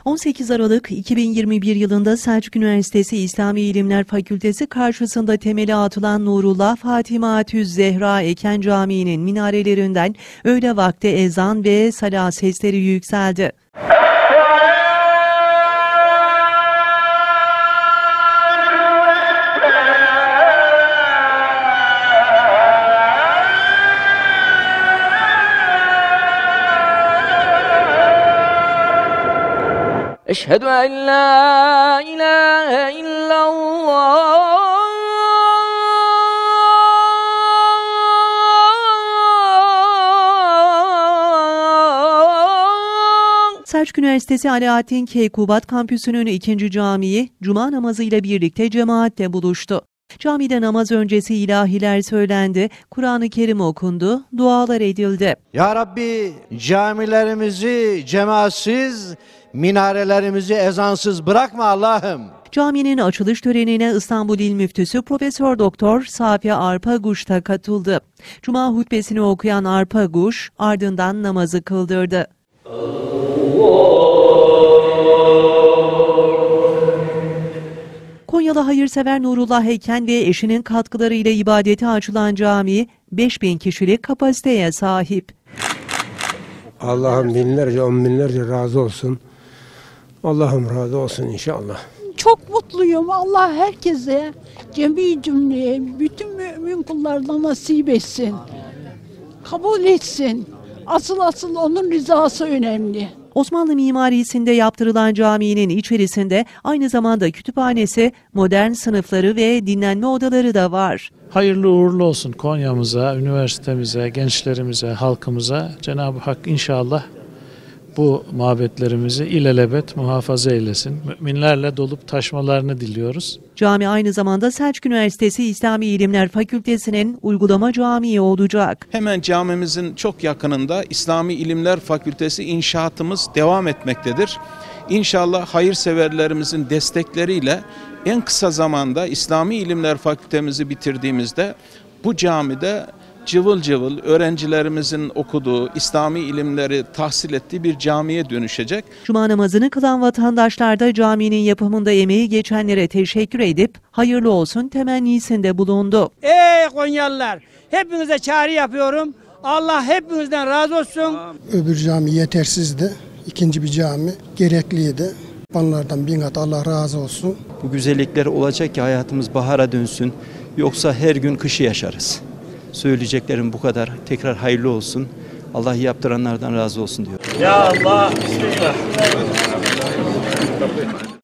18 Aralık 2021 yılında Selçuk Üniversitesi İslami İlimler Fakültesi karşısında temeli atılan Nurullah Fatimatüz Zehra Eken Camii'nin minarelerinden öğle vakti ezan ve salat sesleri yükseldi. Eşhedü en la ilahe illallah. Selçuk Üniversitesi Alaaddin Keykubat Kampüsü'nün 2. camii Cuma namazıyla birlikte cemaatle buluştu. Camide namaz öncesi ilahiler söylendi, Kur'an-ı Kerim okundu, dualar edildi. Ya Rabbi camilerimizi cemaatsiz, minarelerimizi ezansız bırakma Allah'ım. Caminin açılış törenine İstanbul İl Müftüsü Profesör Doktor Safi Arpaguş da katıldı. Cuma hutbesini okuyan Arpaguş ardından namazı kıldırdı. Konyalı hayırsever Nurullah Eken ve eşinin katkılarıyla ibadete açılan cami 5000 kişilik kapasiteye sahip. Allah'ım binlerce, on binlerce razı olsun. Allah'ım razı olsun inşallah. Çok mutluyum. Allah herkese, cemi cümleye, bütün mümin kullarına nasip etsin. Kabul etsin. Asıl onun rızası önemli. Osmanlı mimarisinde yaptırılan caminin içerisinde aynı zamanda kütüphanesi, modern sınıfları ve dinlenme odaları da var. Hayırlı uğurlu olsun Konya'mıza, üniversitemize, gençlerimize, halkımıza. Cenab-ı Hak inşallah bu mabetlerimizi ilelebet muhafaza eylesin. Müminlerle dolup taşmalarını diliyoruz. Cami aynı zamanda Selçuk Üniversitesi İslami İlimler Fakültesi'nin uygulama camii olacak. Hemen camimizin çok yakınında İslami İlimler Fakültesi inşaatımız devam etmektedir. İnşallah hayırseverlerimizin destekleriyle en kısa zamanda İslami İlimler Fakültemizi bitirdiğimizde bu camide cıvıl cıvıl öğrencilerimizin okuduğu, İslami ilimleri tahsil ettiği bir camiye dönüşecek. Cuma namazını kılan vatandaşlar da caminin yapımında emeği geçenlere teşekkür edip hayırlı olsun temennisinde bulundu. Ey Konyalılar, hepinize çağrı yapıyorum. Allah hepinizden razı olsun. Öbür cami yetersizdi. İkinci bir cami gerekliydi. Onlardan bin kat Allah razı olsun. Bu güzellikler olacak ki hayatımız bahara dönsün. Yoksa her gün kışı yaşarız. Söyleyeceklerim bu kadar. Tekrar hayırlı olsun. Allah yaptıranlardan razı olsun diyor. Ya Allah, bismillah.